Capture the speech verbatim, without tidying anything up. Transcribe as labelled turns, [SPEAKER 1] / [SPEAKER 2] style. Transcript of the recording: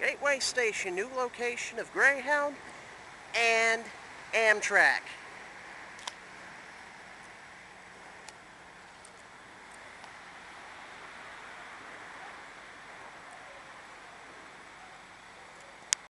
[SPEAKER 1] Gateway Station, new location of Greyhound and Amtrak.